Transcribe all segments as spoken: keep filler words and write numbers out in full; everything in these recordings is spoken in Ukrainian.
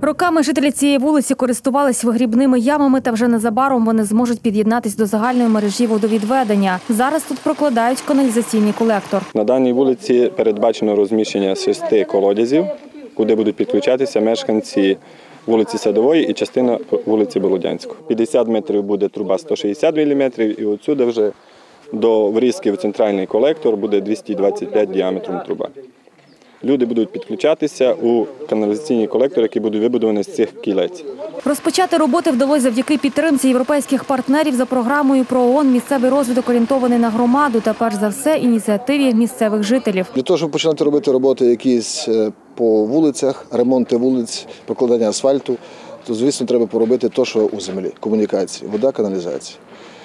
Роками жителі цієї вулиці користувались вигрібними ямами, та вже незабаром вони зможуть під'єднатись до загальної мережі водовідведення. Зараз тут прокладають каналізаційний колектор. На даній вулиці передбачено розміщення шести колодязів, куди будуть підключатися мешканці вулиці Садової і частина вулиці Болодянської. п'ятдесят метрів буде труба сто шістдесят міліметрів, і отсюди вже до врізки в центральний колектор буде двісті двадцять п'ять діаметром труба. Люди будуть підключатися у каналізаційні колектори, які будуть вибудовані з цих кілець. Розпочати роботи вдалося завдяки підтримці європейських партнерів за програмою про ООН «Місцевий розвиток, орієнтований на громаду» та, перш за все, ініціативі місцевих жителів. Для того, щоб починати робити роботи якісь по вулицях, ремонти вулиць, прокладання асфальту, то, звісно, треба поробити те, що у землі – комунікації, вода, каналізація.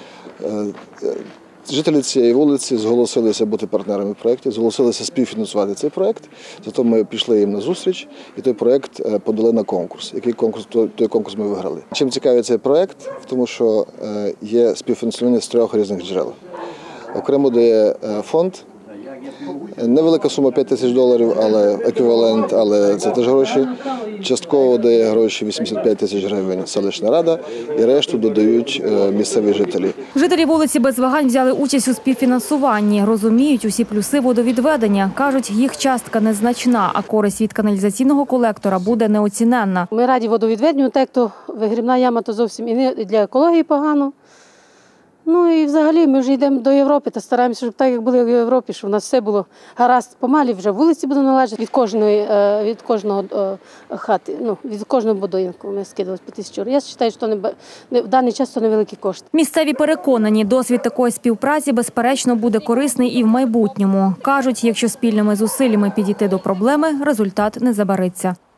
Жителі цієї вулиці зголосилися бути партнерами в проєкті, зголосилися співфінансувати цей проєкт. Зато ми пішли їм на зустріч, і той проєкт подали на конкурс. Який конкурс, той конкурс ми виграли. Чим цікавий цей проєкт? Тому що є співфінансування з трьох різних джерел. Окремо дає фонд. Невелика сума п'ять тисяч доларів, але еквівалент, але це теж гроші. Частково дає гроші вісімдесят п'ять тисяч гривень селищна рада і решту додають місцеві жителі. Жителі вулиці без вагань взяли участь у співфінансуванні. Розуміють усі плюси водовідведення. Кажуть, їх частка незначна, а користь від каналізаційного колектора буде неоціненна. Ми раді водовідведенню, так то вигрібна яма то зовсім і не для екології погано. Ну і взагалі ми вже йдемо до Європи та стараємося, щоб так, як було в Європі, щоб у нас все було гаразд. Помалі вже вулиці будуть належати від кожної, від кожного хати, ну, від кожного будинку. Ми скидалися по тисячу. Я вважаю, що не, в даний час це невеликі кошти. Місцеві переконані, досвід такої співпраці, безперечно, буде корисний і в майбутньому. Кажуть, якщо спільними зусиллями підійти до проблеми, результат не забариться.